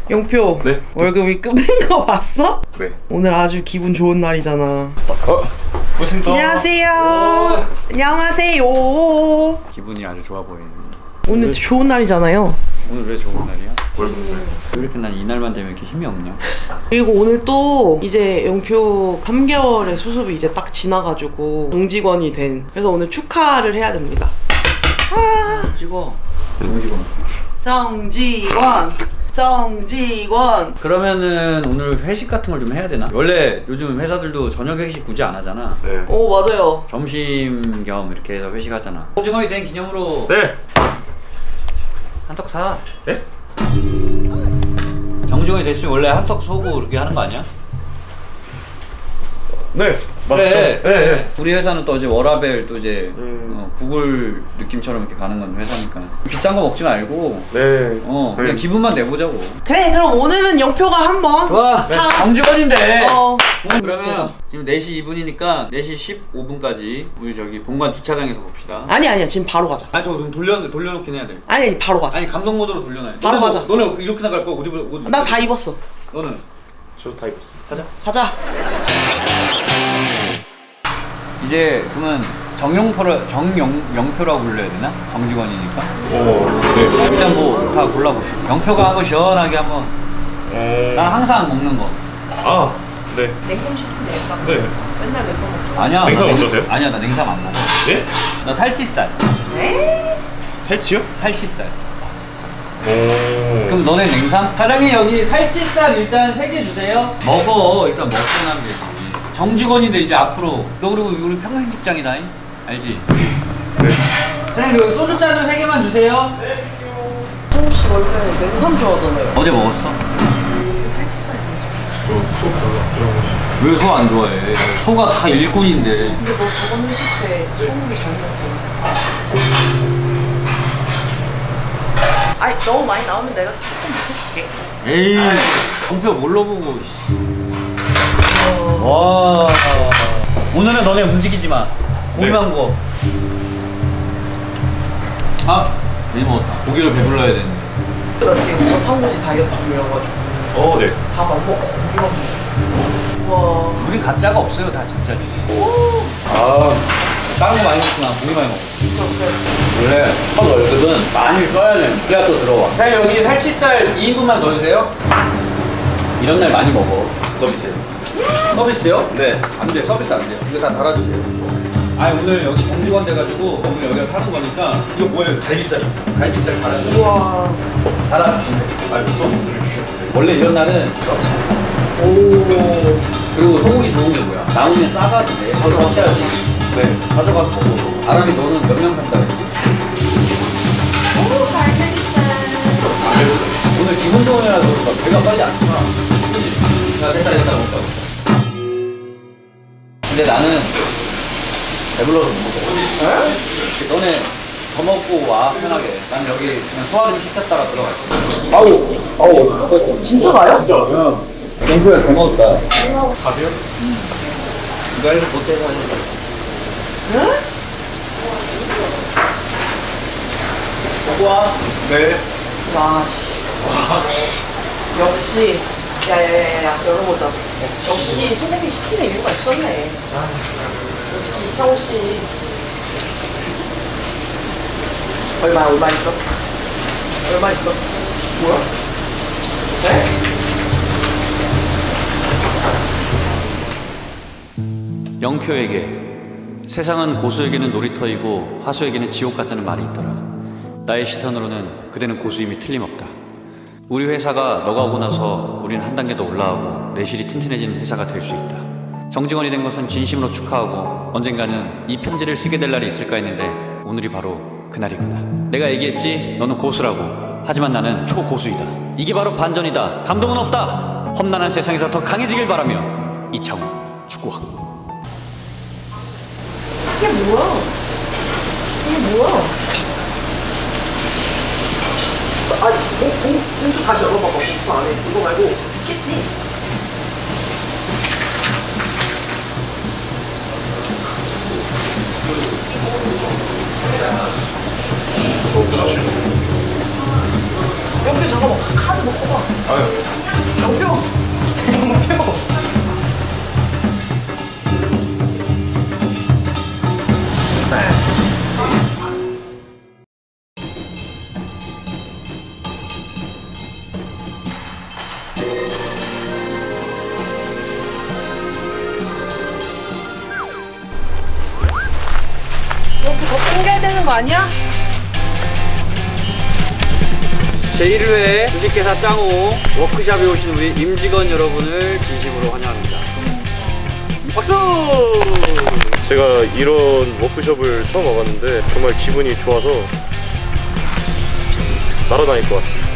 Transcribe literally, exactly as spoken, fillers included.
영표. 네? 월급이 끝낸 거 봤어? 네. 오늘 아주 기분 좋은 날이잖아. 어? 무슨 또? 안녕하세요. 오. 안녕하세요. 기분이 아주 좋아 보이네. 오늘 왜? 좋은 날이잖아요. 오늘 왜 좋은 날이야? 월급 날. 왜 이렇게 난 이날만 되면 이렇게 힘이 없냐? 그리고 오늘 또 이제 영표 삼 개월의 수습이 이제 딱 지나가지고 정직원이 된. 그래서 오늘 축하를 해야 됩니다. 아 찍어. 정직원. 정직원. 정직원. 그러면은 오늘 회식 같은 걸 좀 해야 되나? 원래 요즘 회사들도 저녁 회식 굳이 안 하잖아. 네. 오 맞아요. 점심 겸 이렇게 해서 회식하잖아. 정직원이 된 기념으로. 네. 한턱 사. 네? 정직원이 됐으면 원래 한턱 쏘고 그렇게 하는 거 아니야? 네. 맞죠? 그래. 네, 네. 우리 회사는 또 이제 워라벨 또 이제 음. 어, 구글 느낌처럼 이렇게 가는 건 회사니까 비싼 거 먹지 말고 네. 어 그냥 네. 기분만 내보자고. 그래 그럼 오늘은 영표가 한번 좋아. 네. 정직원인데 어. 그러면 지금 네 시 이 분이니까 네 시 십오 분까지 우리 저기 본관 주차장에서 봅시다. 아니 아니야 지금 바로 가자. 아니 저거 좀 돌려, 돌려놓긴 해야 돼. 아니 아니 바로 가자. 아니 감독 모드로 돌려놔. 바로 너네 가자. 뭐, 너네 이렇게 나갈 거야? 옷 입을 옷. 나 다 입었어. 너는? 저 다 입었어. 가자. 가자. 이제 그러면 정용표를 정영 영표라고 불러야 되나? 정직원이니까. 오. 네. 일단 뭐 다 골라보시죠. 영표가 한번 시원하게 한번. 음... 난 항상 먹는 거. 아, 네. 냉삼 시키면 되겠다. 네. 맨날 냉삼 먹자. 아니야. 냉삼 어떠세요? 아니야, 나 냉삼 안 먹어. 네? 나 살치살. 에? 살치요? 살치살. 오. 그럼 너네 냉삼? 사장님 여기 살치살 일단 세 개 주세요. 먹어. 일단 먹고 나면 되지. 정직원인데 이제 앞으로 너 그리고 우리 평생 직장이다. 알지? 네. 사장님 여기 소주잔도 세 개만 주세요. 네. 혹시 원래 냉삼 좋아하잖아요. 어제 먹었어? 살치살 저소 별로 안 좋아하고. 왜 소 안 좋아해? 소가 다 일꾼인데. 근데 너 저번 회식 때 소고기 잘 먹잖아. 아니 너무 많이 나오면 내가 조금 먹어줄게. 에이 영표 뭘로 보고. 와 오늘은 너네 움직이지 마. 고기만 구워. 아 많이 먹었다. 고기를 배불러야 되는데. 나 지금 저탄고지 다이어트 중이어가지고. 어 네. 밥 안 먹고 고기만 먹고. 와. 우린 가짜가 없어요. 다 진짜지. 오. 아 다른 거 많이 먹구나. 고기 많이 먹어. 원래 첫 월급은 많이 써야 돼. 그래야 또 들어와. 자 여기 살치살 이 인분만 더 주세요. 이런 날 많이 먹어. 서비스. 서비스요? 네. 안 돼. 서비스 안 돼요. 이거 다 달아주세요. 아 오늘 여기 정직원 돼가지고 오늘 여기가 사는 거니까 이거 뭐예요? 갈비살. 갈비살 달아주세요. 우와. 달아주시면 돼요. 아 서비스를 주셨어요. 원래 이런 날은 서비스. 오. 그리고 소고기 좋은 게 뭐야? 나오면 싸가지고 돼. 가져가셔야지. 네. 가져가서 먹어. 아람이 너는 몇 명 산다 그랬지? 오 갈비살. 오늘 기분 좋은 날이라서 그런가 배가 빨리 안 차. 자 됐다 됐다 먹자. 근데 나는 배불러서 못 먹어. 에? 너네 더 먹고 와 편하게. 난 여기 그냥 소화 좀 시켰다가 들어갈 거야. 아우 아우 진짜 가요? 진짜. 응. 뱅크가 잘 먹었다. 가세요? 응. 이거 해서 못해서 하니까. 응? 먹고 와. 네. 와 씨. 와. 역시. 야야야야 열어보자. 역시 선생님이 시키는 이유가 있었네. 역시 이창호 씨. 얼마 얼마 있어? 얼마 있어? 뭐야? 네? 영표에게 세상은 고수에게는 놀이터이고 하수에게는 지옥 같다는 말이 있더라. 나의 시선으로는 그대는 고수임이 틀림없다. 우리 회사가 너가 오고 나서 우리는 한 단계 더 올라가고 내실이 튼튼해진 회사가 될 수 있다. 정직원이 된 것은 진심으로 축하하고 언젠가는 이 편지를 쓰게 될 날이 있을까 했는데 오늘이 바로 그날이구나. 내가 얘기했지 너는 고수라고. 하지만 나는 초고수이다. 이게 바로 반전이다. 감동은 없다. 험난한 세상에서 더 강해지길 바라며 이창호 축구왕. 이게 뭐야? 이게 뭐야? 아니, 공, 공, 공주 다시 열어봐봐. 공주 안에 이거 말고 있겠지? 여기 잠깐만 카드 먹고 봐. 아유. 영표! 영표! 이렇게 더 당겨야 되는 거 아니야? 제일 회 주식회사 짱오 워크샵에 오신 우리 임직원 여러분을 진심으로 환영합니다. 박수! 제가 이런 워크숍을 처음 와봤는데 정말 기분이 좋아서 날아다닐 것 같습니다.